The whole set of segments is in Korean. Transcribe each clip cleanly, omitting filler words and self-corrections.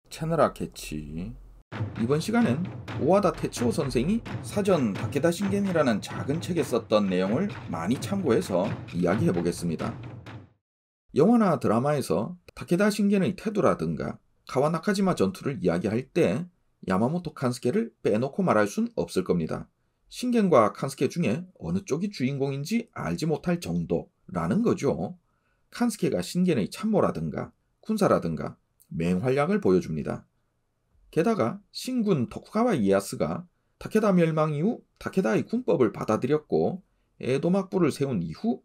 채널아 캐치. 이번 시간엔 오하다 테츠오 선생이 사전 다케다 신겐이라는 작은 책에 썼던 내용을 많이 참고해서 이야기해 보겠습니다. 영화나 드라마에서 다케다 신겐의 태도라든가 카와나카지마 전투를 이야기할 때 야마모토 칸스케를 빼놓고 말할 순 없을 겁니다. 신겐과 칸스케 중에 어느 쪽이 주인공인지 알지 못할 정도라는 거죠. 칸스케가 신겐의 참모라든가 군사라든가 맹활약을 보여줍니다. 게다가 신군 토쿠가와 이에야스가 다케다 멸망 이후 다케다의 군법을 받아들였고 에도 막부를 세운 이후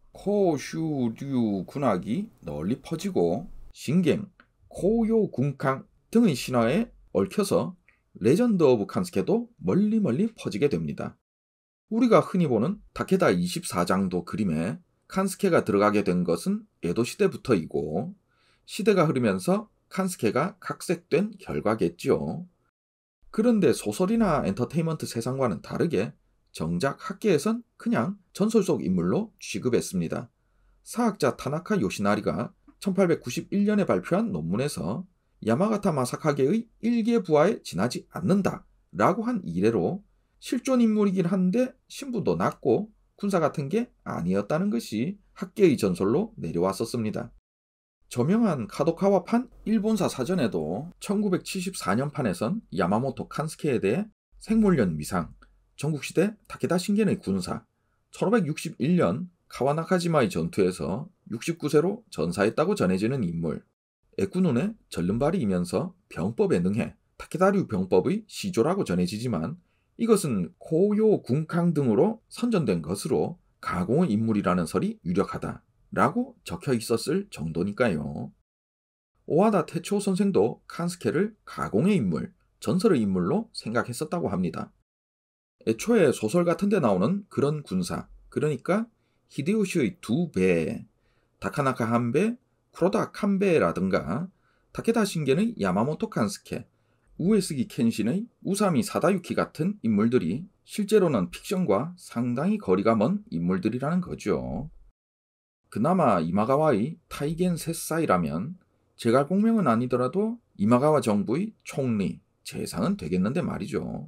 코슈류 군악이 널리 퍼지고 신겐, 코요 군강 등의 신화에 얽혀서 레전드 오브 칸스케도 멀리 퍼지게 됩니다. 우리가 흔히 보는 다케다 24장도 그림에 칸스케가 들어가게 된 것은 에도 시대부터이고 시대가 흐르면서 칸스케가 각색된 결과겠지요. 그런데 소설이나 엔터테인먼트 세상과는 다르게 정작 학계에선 그냥 전설 속 인물로 취급했습니다. 사학자 타나카 요시나리가 1891년에 발표한 논문에서 야마가타 마사카게의 일개 부하에 지나지 않는다 라고 한 이래로 실존 인물이긴 한데 신분도 낮고 군사 같은 게 아니었다는 것이 학계의 전설로 내려왔었습니다. 저명한 카도카와판 일본사 사전에도 1974년 판에선 야마모토 칸스케에 대해 생물련 미상, 전국시대 다케다 신겐의 군사, 1561년 카와나카지마의 전투에서 69세로 전사했다고 전해지는 인물, 애꾸눈에 절름발이이면서 병법에 능해 다케다류 병법의 시조라고 전해지지만 이것은 고요 군강 등으로 선전된 것으로 가공의 인물이라는 설이 유력하다 라고 적혀 있었을 정도니까요. 오하다 테츠오 선생도 칸스케를 가공의 인물, 전설의 인물로 생각했었다고 합니다. 애초에 소설 같은 데 나오는 그런 군사, 그러니까 히데요시의 두 배, 다카나카 한 배, 쿠로다 칸베라든가 다케다 신겐의 야마모토 칸스케, 우에스기 켄신의 우사미 사다유키 같은 인물들이 실제로는 픽션과 상당히 거리가 먼 인물들이라는 거죠. 그나마 이마가와의 타이겐 세사이라면 제갈공명은 아니더라도 이마가와 정부의 총리, 재상은 되겠는데 말이죠.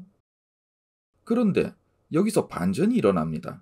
그런데 여기서 반전이 일어납니다.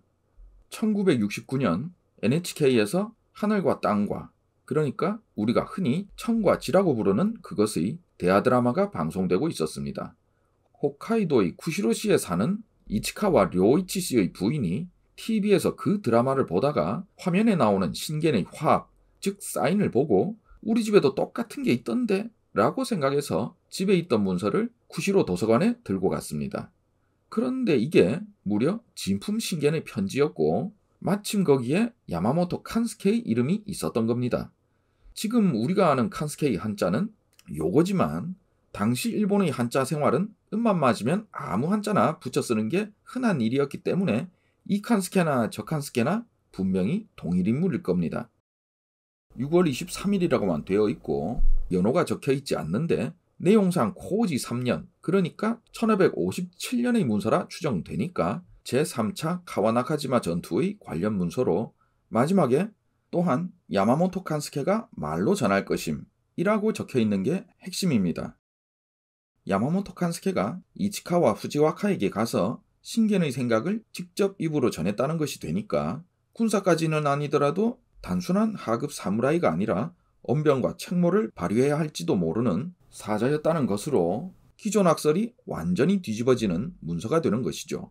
1969년 NHK에서 하늘과 땅과, 그러니까 우리가 흔히 청과 지라고 부르는 그것의 대하 드라마가 방송되고 있었습니다. 홋카이도의 쿠시로시에 사는 이치카와 료이치 씨의 부인이 TV에서 그 드라마를 보다가 화면에 나오는 신겐의 화학, 즉 사인을 보고 우리 집에도 똑같은 게 있던데 라고 생각해서 집에 있던 문서를 쿠시로 도서관에 들고 갔습니다. 그런데 이게 무려 진품 신겐의 편지였고 마침 거기에 야마모토 칸스케의 이름이 있었던 겁니다. 지금 우리가 아는 칸스케의 한자는 요거지만 당시 일본의 한자 생활은 음만 맞으면 아무 한자나 붙여 쓰는 게 흔한 일이었기 때문에 이 칸스케나 저 칸스케나 분명히 동일 인물일 겁니다. 6월 23일이라고만 되어 있고 연호가 적혀 있지 않는데 내용상 코오지 3년, 그러니까 1557년의 문서라 추정되니까 제3차 카와나카지마 전투의 관련 문서로 마지막에 또한 야마모토 칸스케가 말로 전할 것임 이라고 적혀 있는 게 핵심입니다. 야마모토 칸스케가 이치카와 후지와카에게 가서 신겐의 생각을 직접 입으로 전했다는 것이 되니까 군사까지는 아니더라도 단순한 하급 사무라이가 아니라 언변과 책모를 발휘해야 할지도 모르는 사자였다는 것으로 기존 학설이 완전히 뒤집어지는 문서가 되는 것이죠.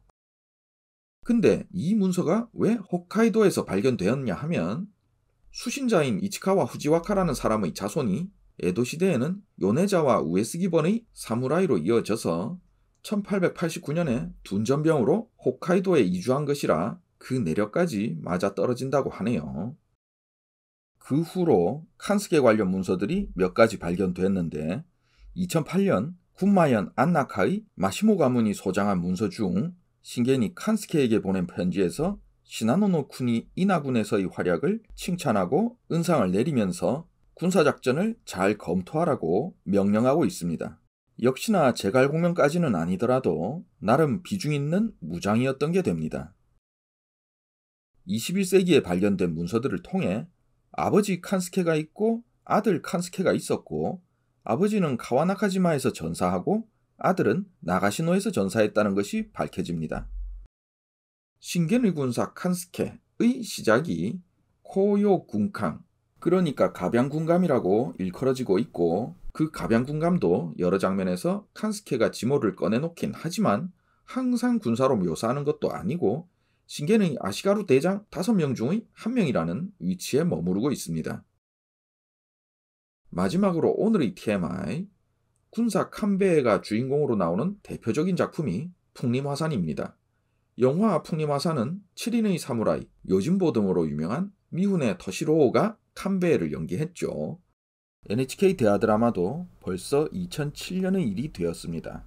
근데 이 문서가 왜 홋카이도에서 발견되었냐 하면 수신자인 이치카와 후지와카라는 사람의 자손이 에도 시대에는 요네자와 우에스기번의 사무라이로 이어져서 1889년에 둔전병으로 홋카이도에 이주한 것이라 그 내력까지 맞아떨어진다고 하네요. 그 후로 칸스케 관련 문서들이 몇 가지 발견됐는데 2008년 군마현 안나카의 마시모 가문이 소장한 문서 중 신겐이 칸스케에게 보낸 편지에서 시나노노 쿠니 이나군에서의 활약을 칭찬하고 은상을 내리면서 군사작전을 잘 검토하라고 명령하고 있습니다. 역시나 제갈공명까지는 아니더라도 나름 비중 있는 무장이었던 게 됩니다. 21세기에 발견된 문서들을 통해 아버지 칸스케가 있고 아들 칸스케가 있었고 아버지는 카와나카지마에서 전사하고 아들은 나가시노에서 전사했다는 것이 밝혀집니다. 신겐의 군사 칸스케의 시작이 코요군강, 그러니까 갑양군감이라고 일컬어지고 있고, 그 갑양군감도 여러 장면에서 칸스케가 지모를 꺼내놓긴 하지만 항상 군사로 묘사하는 것도 아니고 신겐의 아시가루 대장 5명 중의 1명이라는 위치에 머무르고 있습니다. 마지막으로 오늘의 TMI, 군사 칸베에가 주인공으로 나오는 대표적인 작품이 풍림화산입니다. 영화 풍림화산은 7인의 사무라이, 요진보 등으로 유명한 미훈의 토시로오가 칸베에를 연기했죠. NHK 대하 드라마도 벌써 2007년의 일이 되었습니다.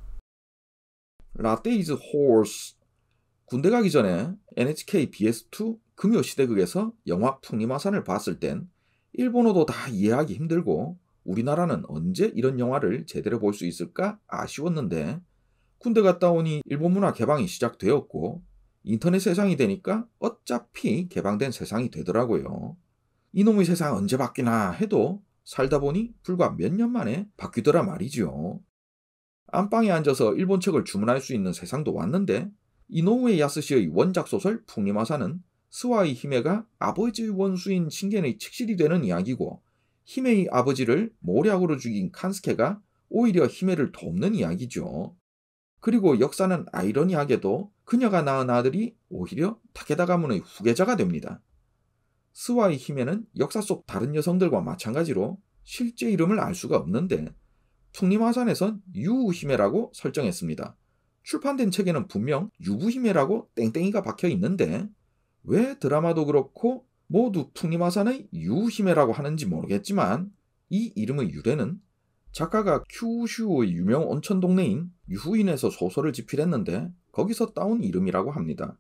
라떼 이즈 호스. 군대 가기 전에 NHK BS2 금요시대극에서 영화 풍림화산을 봤을 땐 일본어도 다 이해하기 힘들고 우리나라는 언제 이런 영화를 제대로 볼 수 있을까 아쉬웠는데, 군대 갔다 오니 일본 문화 개방이 시작되었고 인터넷 세상이 되니까 어차피 개방된 세상이 되더라고요. 이놈의 세상 언제 바뀌나 해도 살다 보니 불과 몇 년 만에 바뀌더라 말이지요. 안방에 앉아서 일본 책을 주문할 수 있는 세상도 왔는데, 이노우에 야스시의 원작 소설 풍림화산은 스와이 히메가 아버지의 원수인 신겐의 칙실이 되는 이야기고, 히메의 아버지를 모략으로 죽인 칸스케가 오히려 히메를 돕는 이야기죠. 그리고 역사는 아이러니하게도 그녀가 낳은 아들이 오히려 타케다 가문의 후계자가 됩니다. 스와이 히메는 역사 속 다른 여성들과 마찬가지로 실제 이름을 알 수가 없는데 풍림화산에선 유우히메라고 설정했습니다. 출판된 책에는 분명 유부히메라고 땡땡이가 박혀 있는데 왜 드라마도 그렇고 모두 풍림화산의 유우히메라고 하는지 모르겠지만, 이 이름의 유래는 작가가 큐슈의 유명 온천 동네인 유후인에서 소설을 집필했는데 거기서 따온 이름이라고 합니다.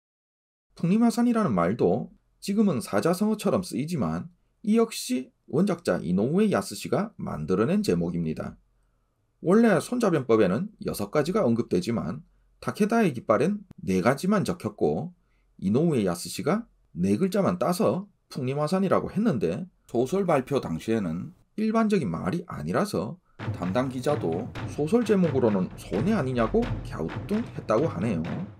풍림화산이라는 말도 지금은 사자성어처럼 쓰이지만 이 역시 원작자 이노우에 야스시가 만들어낸 제목입니다. 원래 손자병법에는 6가지가 언급되지만 타케다의 깃발엔 4가지만 적혔고 이노우에 야스시가 4글자만 따서 풍림화산이라고 했는데, 소설 발표 당시에는 일반적인 말이 아니라서 담당 기자도 소설 제목으로는 손해 아니냐고 갸우뚱했다고 하네요.